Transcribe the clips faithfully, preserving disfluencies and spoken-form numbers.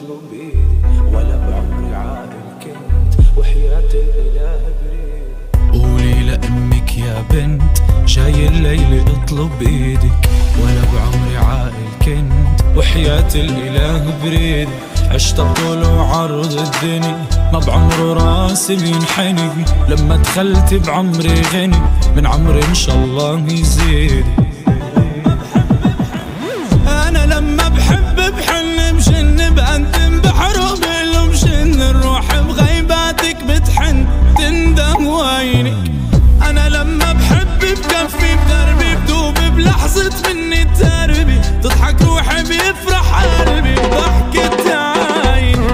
اطلب ايدي ولا بعمري عاقل كنت وحياة الاله بريد. قولي لأمك يا بنت جاي الليل اطلب ايدك ولا بعمري عاقل كنت وحياة الاله بريد. عشت بطول وعرض الدنيا ما بعمر راسي بينحني، لما دخلت بعمري غني من عمري ان شاء الله يزيد. انا لما بحب بحن بجن بقدم بحرق بلومشن الروح بغيباتك بتحن تندم وينك. انا لما بحب بكفي بدربي بدوب بلحظة مني تربي تضحك روحي بيفرح قلبي بضحكة عيني.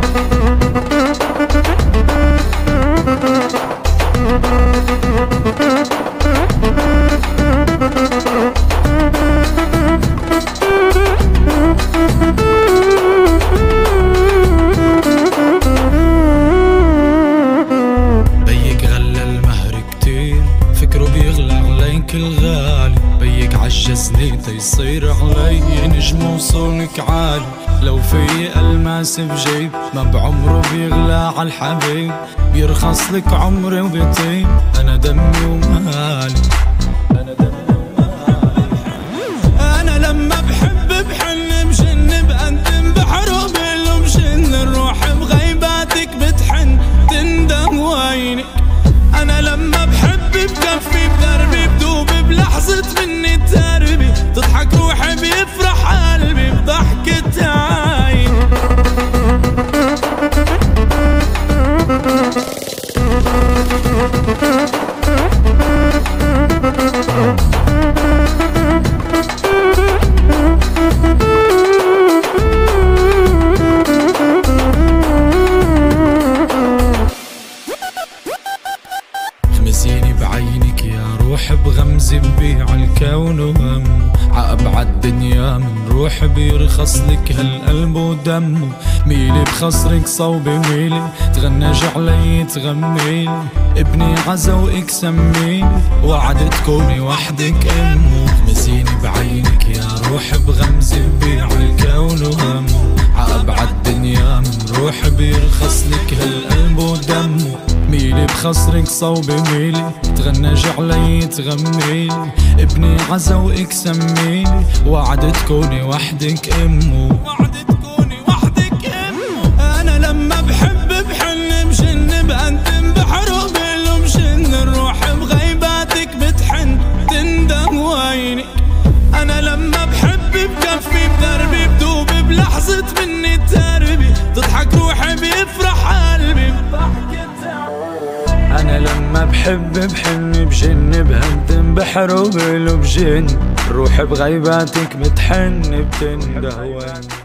الغالي بيك عجزني تيصير علي نجم وصونك عالي. لو في الماس بجيب ما بعمره بيغلى عالحبيب، بيرخص لك عمري وبيطيب انا دمي ومالي. انا دمي ومالي. انا لما بحب بحن بجن بقدم بحرق بلومشن الروح بغيباتك بتحن تندم وينك. انا لما بحب بكفي بدربي بدوب بلحظة مني تربي تضحك روحي بيفرح قلبي بضحكة عيني. خمسيني بعينك يا روح بغمزة ببيع الكون وهم عأبعد دنيا من روح بيرخص لك هالقلب ودمه. ميلي بخصرك صوبي ويلي تغنج علي تغميلي ابني عزوقك سميلي وعد تكوني وحدك امه. خمسيني بعينك يا روح بغمزة ببيع الكون وهم عأبعد دنيا من روح بيرخص لك هالقلب ودمه. ميلي بخصرك صوبي ميلي تغنج علي تغميلي ابني عزوقك سميلي وعد تكوني وحدك امه. وعد تكوني وحدك امه. انا لما بحب بحن بجن بقدم بحرق بلومشن الروح بغيباتك بتحن تندم وينك. انا لما بحب بكفي بدربي بدوب بلحظة مني تربي تضحك روحي بيفرح قلبي بضحكة. أنا لما بحب بحن بجن بهدم بحر وبلو بجن روح بغيباتك بتحن بتندهوان.